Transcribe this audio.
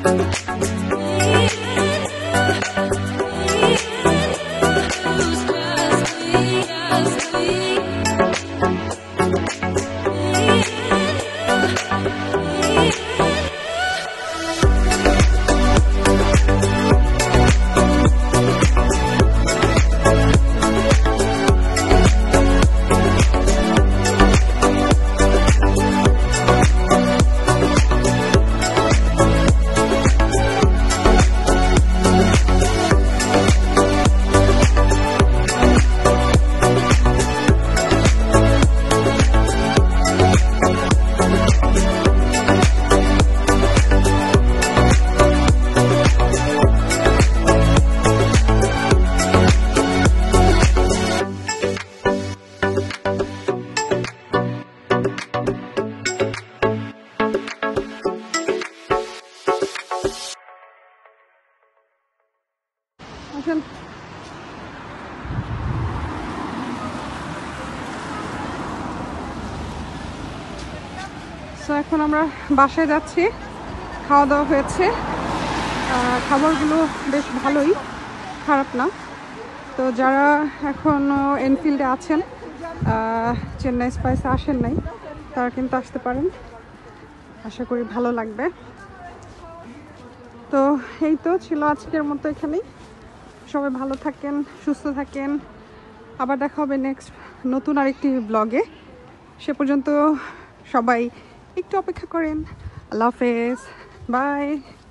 So এখন আমরা বাসায় যাচ্ছি। খাওয়া দাওয়া হয়েছে, খাবারগুলো বেশ ভালোই, খারাপ না। তো যারা এখনও এনফিল্ডে আছেন, চেন্নাই স্পাইসে আসেন নাই, তারা কিন্তু আসতে পারেন, আশা করি ভালো লাগবে। তো এই তো ছিল আজকের মতো এখানেই। সবাই ভালো থাকেন, সুস্থ থাকেন, আবার দেখা হবে নেক্সট নতুন আরেকটি ব্লগে। সে পর্যন্ত সবাই একটু অপেক্ষা করেন। আল্লাহ হাফেজ, বাই।